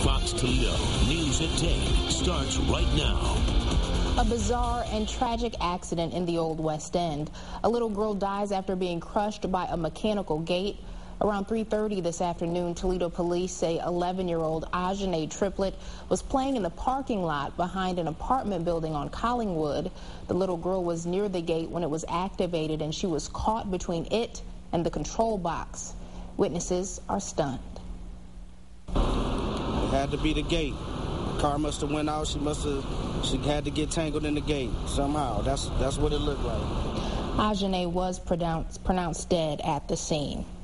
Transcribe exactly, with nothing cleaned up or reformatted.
Fox Toledo News at ten starts right now. A bizarre and tragic accident in the Old West End. A little girl dies after being crushed by a mechanical gate. Around three thirty this afternoon, Toledo police say eleven-year-old Ahjzanae Triplett was playing in the parking lot behind an apartment building on Collingwood. The little girl was near the gate when it was activated, and she was caught between it and the control box. Witnesses are stunned. It had to be the gate. The car must have went out. She must have. She had to get tangled in the gate somehow. That's that's what it looked like. Ahjzanae was pronounced pronounced dead at the scene.